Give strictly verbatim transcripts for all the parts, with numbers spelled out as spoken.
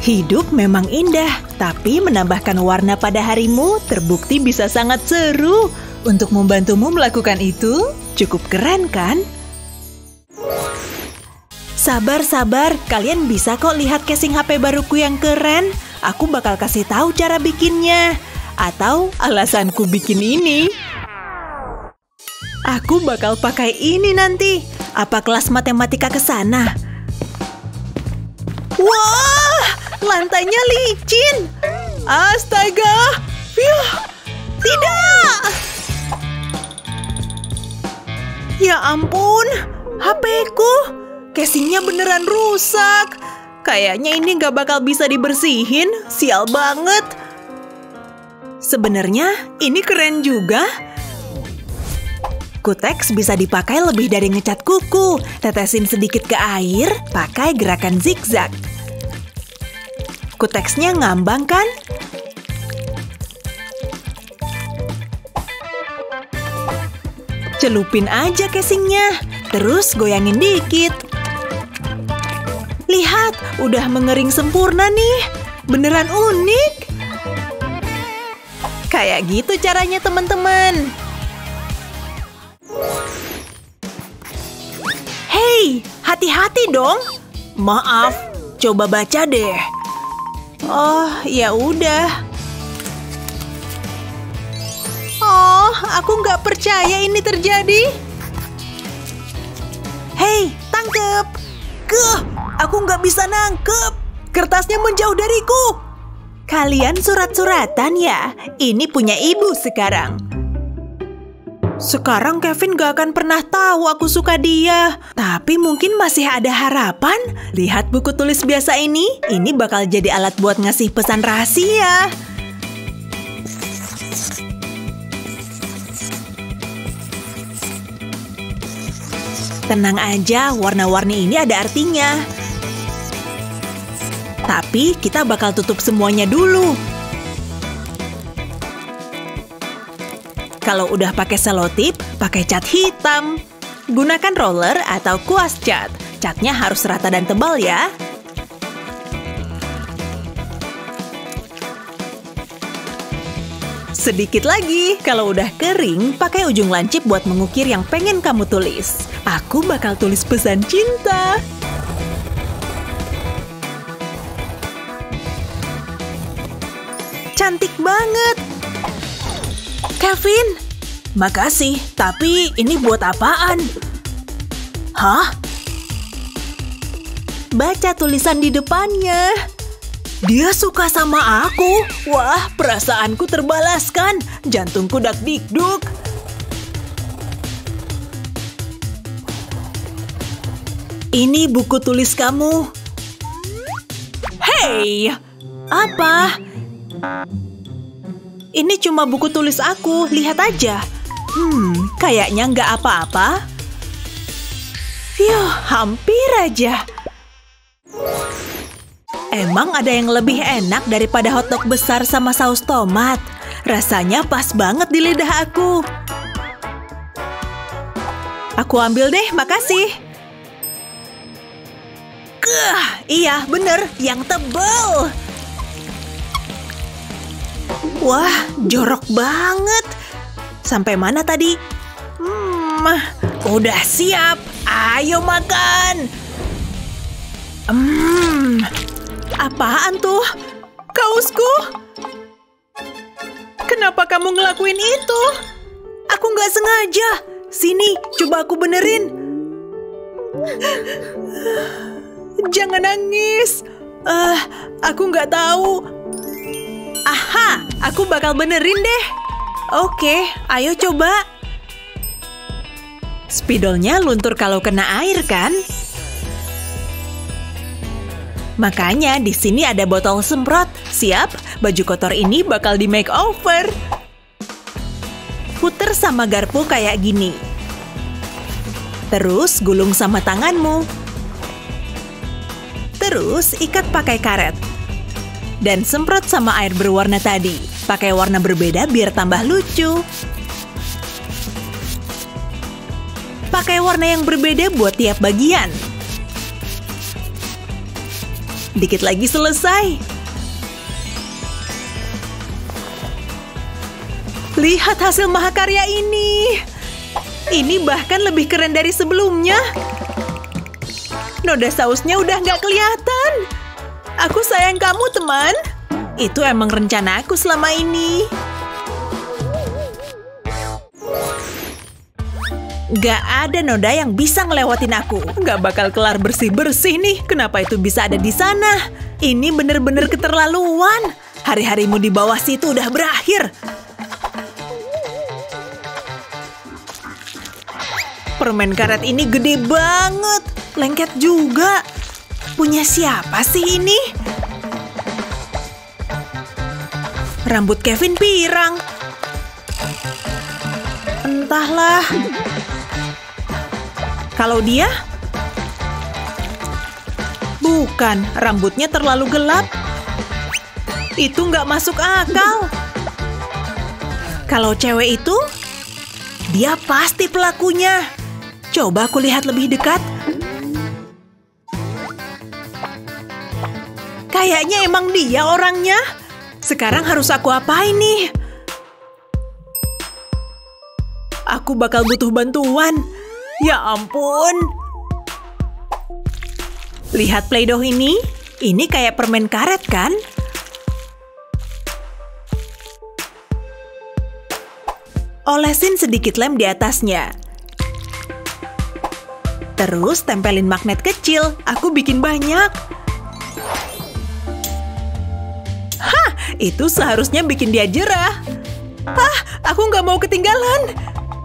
Hidup memang indah, tapi menambahkan warna pada harimu terbukti bisa sangat seru. Untuk membantumu melakukan itu, cukup keren kan? Sabar-sabar, kalian bisa kok lihat casing H P baruku yang keren. Aku bakal kasih tahu cara bikinnya. Atau alasanku bikin ini. Aku bakal pakai ini nanti. Apa kelas matematika ke sana? Wah, lantainya licin. Astaga. Fiuh. Tidak. Ya ampun, H P-ku. Casingnya beneran rusak. Kayaknya ini gak bakal bisa dibersihin. Sial banget. Sebenarnya ini keren juga. Kutex bisa dipakai lebih dari ngecat kuku. Tetesin sedikit ke air, pakai gerakan zigzag. Kutexnya ngambang kan? Celupin aja casingnya, terus goyangin dikit. Lihat, udah mengering sempurna nih. Beneran unik. Kayak gitu caranya teman-teman. Hei, hati-hati dong. Maaf, coba baca deh. Oh, ya udah. Oh, aku nggak percaya ini terjadi. Hei, tangkep. Kuh, aku nggak bisa nangkep. Kertasnya menjauh dariku. Kalian surat-suratan ya? Ini punya ibu sekarang. Sekarang Kevin gak akan pernah tahu aku suka dia. Tapi mungkin masih ada harapan. Lihat buku tulis biasa ini. Ini bakal jadi alat buat ngasih pesan rahasia. Tenang aja, warna-warni ini ada artinya. Tapi kita bakal tutup semuanya dulu. Kalau udah pakai selotip, pakai cat hitam. Gunakan roller atau kuas cat. Catnya harus rata dan tebal ya. Sedikit lagi. Kalau udah kering, pakai ujung lancip buat mengukir yang pengen kamu tulis. Aku bakal tulis pesan cinta. Cantik banget. Kevin, makasih. Tapi ini buat apaan? Hah? Baca tulisan di depannya. Dia suka sama aku. Wah, perasaanku terbalaskan. Jantungku dak-dikduk. Ini buku tulis kamu. Hei! Apa? Ini cuma buku tulis aku. Lihat aja. Hmm, kayaknya nggak apa-apa. Yuh, hampir aja. Emang ada yang lebih enak daripada hotdog besar sama saus tomat? Rasanya pas banget di lidah aku. Aku ambil deh, makasih. Kuh, iya bener, yang tebal. Wah, jorok banget. Sampai mana tadi? Hmm, udah siap. Ayo makan. Hmm, apaan tuh? Kaosku? Kenapa kamu ngelakuin itu? Aku nggak sengaja. Sini, coba aku benerin. Jangan nangis. Eh, uh, aku nggak tahu. Aha, aku bakal benerin deh. Oke, ayo coba. Spidolnya luntur kalau kena air kan? Makanya di sini ada botol semprot. Siap, baju kotor ini bakal di makeover. Puter sama garpu kayak gini. Terus gulung sama tanganmu. Terus ikat pakai karet. Dan semprot sama air berwarna tadi. Pakai warna berbeda biar tambah lucu. Pakai warna yang berbeda buat tiap bagian. Dikit lagi selesai. Lihat hasil mahakarya ini. Ini bahkan lebih keren dari sebelumnya. Noda sausnya udah nggak kelihatan. Aku sayang kamu, teman. Itu emang rencana aku selama ini. Gak ada noda yang bisa ngelewatin aku. Gak bakal kelar bersih-bersih nih. Kenapa itu bisa ada di sana? Ini bener-bener keterlaluan. Hari-harimu di bawah situ udah berakhir. Permen karet ini gede banget. Lengket juga. Punya siapa sih ini? Rambut Kevin pirang. Entahlah. Kalau dia? Bukan, rambutnya terlalu gelap. Itu nggak masuk akal. Kalau cewek itu, dia pasti pelakunya. Coba aku lihat lebih dekat. Kayaknya emang dia orangnya. Sekarang harus aku apain nih? Aku bakal butuh bantuan. Ya ampun. Lihat Play-Doh ini. Ini kayak permen karet kan? Olesin sedikit lem di atasnya. Terus tempelin magnet kecil. Aku bikin banyak. Hah, itu seharusnya bikin dia jerah. Hah, aku nggak mau ketinggalan.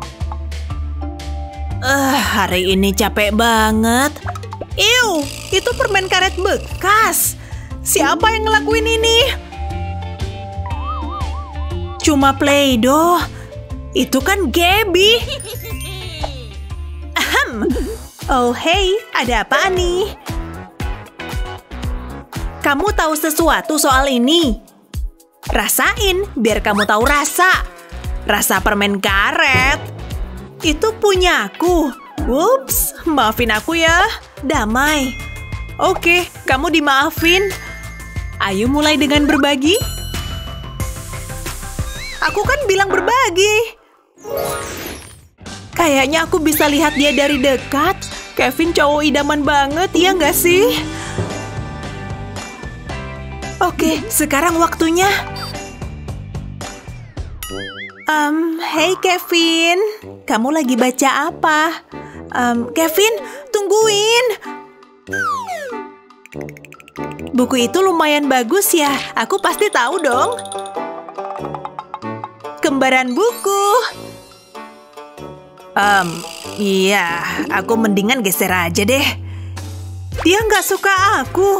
Uh, hari ini capek banget. Ew, itu permen karet bekas. Siapa yang ngelakuin ini? Cuma Play-Doh. Itu kan Gabby. Ahem. Oh hey, ada apa nih? Kamu tahu sesuatu soal ini? Rasain, biar kamu tahu rasa. Rasa permen karet. Itu punyaku. Ups, maafin aku ya. Damai. Oke, kamu dimaafin. Ayo mulai dengan berbagi. Aku kan bilang berbagi. Kayaknya aku bisa lihat dia dari dekat. Kevin cowok idaman banget, ya nggak sih? Oke, sekarang waktunya. Um, hey Kevin, kamu lagi baca apa? Um, Kevin, tungguin. Buku itu lumayan bagus ya, aku pasti tahu dong. Kembaran buku. Um, iya, aku mendingan geser aja deh. Dia nggak suka aku.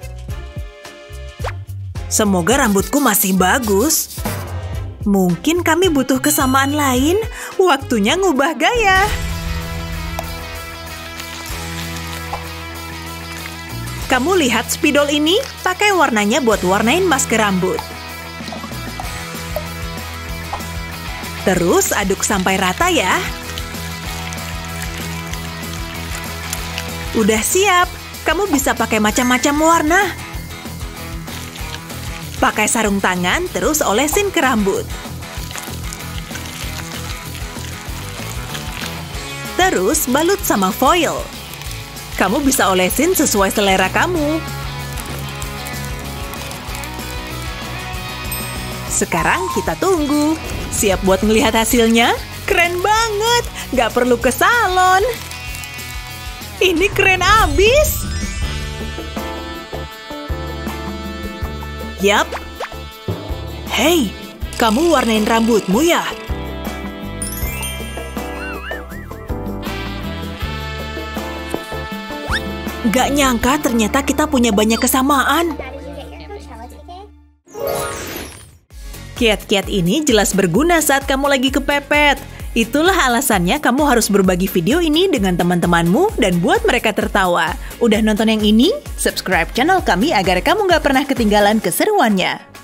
Semoga rambutku masih bagus. Mungkin kami butuh kesamaan lain. Waktunya ngubah gaya. Kamu lihat spidol ini? Pakai warnanya buat warnain masker rambut. Terus aduk sampai rata ya. Udah siap. Kamu bisa pakai macam-macam warna. Pakai sarung tangan, terus olesin ke rambut. Terus balut sama foil. Kamu bisa olesin sesuai selera kamu. Sekarang kita tunggu. Siap buat ngelihat hasilnya? Keren banget! Gak perlu ke salon. Ini keren abis! Yap. Hei, kamu warnain rambutmu ya? Gak nyangka ternyata kita punya banyak kesamaan. Kiat-kiat ini jelas berguna saat kamu lagi kepepet. Itulah alasannya kamu harus berbagi video ini dengan teman-temanmu dan buat mereka tertawa. Udah nonton yang ini? Subscribe channel kami agar kamu gak pernah ketinggalan keseruannya.